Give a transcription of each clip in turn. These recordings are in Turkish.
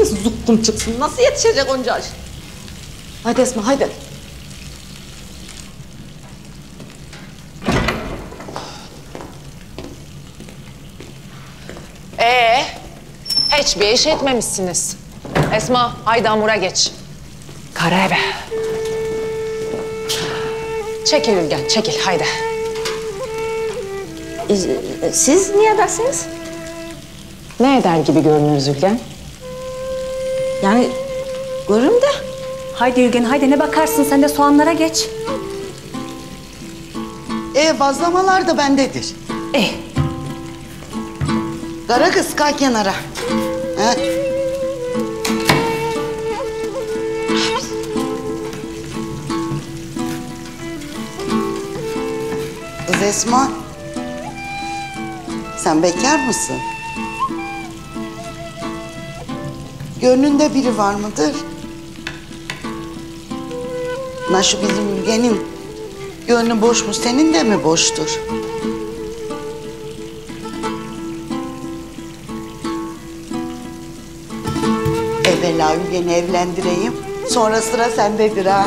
hangisi zukkum çıksın? Nasıl yetişecek onca aş? Haydi Esma, haydi. Hiçbir iş etmemişsiniz. Esma, haydi hamura geç. Karebe. Çekil Ülgen, çekil, haydi. Siz niye dersiniz? Ne eder gibi görünürüz Ülgen? Yani görürüm de. Haydi Ülgen, haydi ne bakarsın sen de soğanlara geç. Bazlamalar da bendedir. Kara kız kay kenara. Ha? Kız Esma, sen bekar mısın? Gönlünde biri var mıdır? Na şu bizim Ülgen'in gönlü boş mu, senin de mi boştur? Evvela Ülgen'i evlendireyim, sonra sıra sendedir ha.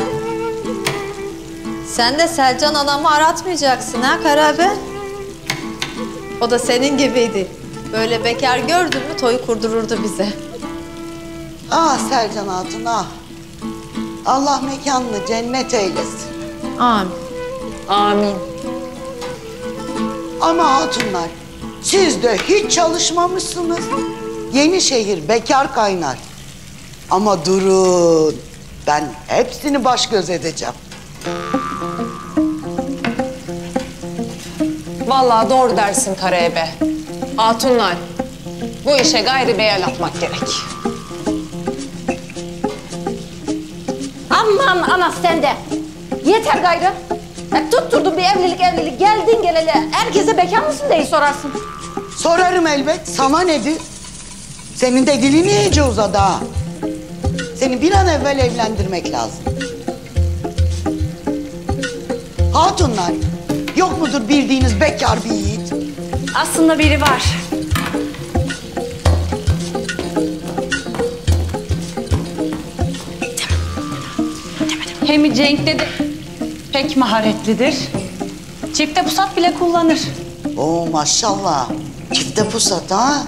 Sen de Selcan anamı aratmayacaksın ha Karabe? O da senin gibiydi. Böyle bekar gördün mü toy kurdururdu bize. Ah Selcan Hatun ah. Allah mekanını cennet eylesin. Amin. Amin. Ama hatunlar, siz de hiç çalışmamışsınız. Yenişehir bekar kaynar. Ama durun, ben hepsini baş göz edeceğim. Vallahi doğru dersin Karebe. Hatunlar, bu işe gayri beyal atmak gerek. Aman ana sen de. Yeter gayrı. Tutturdun bir evlilik geldin geleli. Herkese bekar mısın diye sorarsın. Sorarım elbet, sana nedir? Senin de dilin iyice uzadı ha. Seni bir an evvel evlendirmek lazım. Hatunlar, yok mudur bildiğiniz bekar bir yiğit? Aslında biri var. Hem Cenk'te de pek maharetlidir. Çifte pusat bile kullanır. Oo maşallah, çifte pusat ha.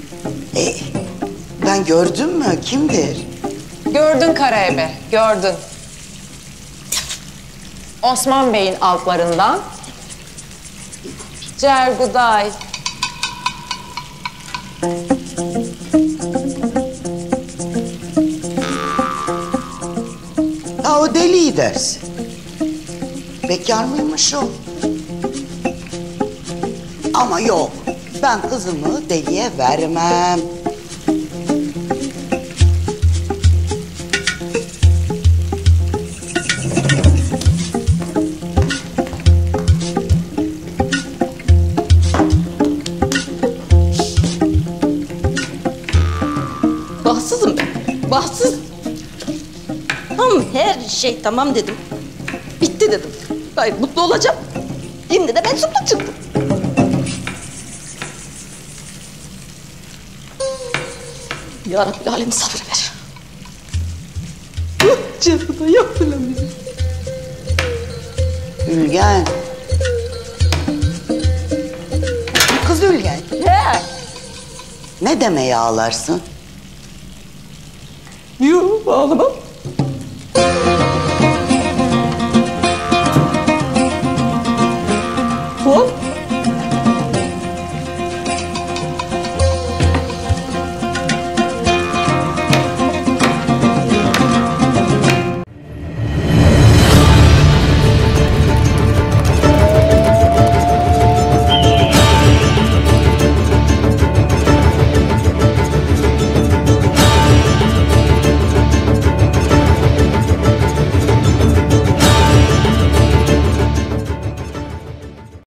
Ben gördüm mü, kimdir? Gördün Karebe, gördün. Osman Bey'in altlarından Cerguday. Ha o deliyi dersin. Bekar mıymış o? Ama yok, ben kızımı deliye vermem. Bahtsızım ben. Bahtsız. Her şey tamam dedim. Bitti dedim. Gayet mutlu olacağım. Şimdi de ben mutlu çıktım. Ya Rabbi alem sabır ver. Canına yaptı lan bizi. Ülgen. Kız Ülgen. He. Ne demeye ağlarsın? Yok ağlamam. Hop.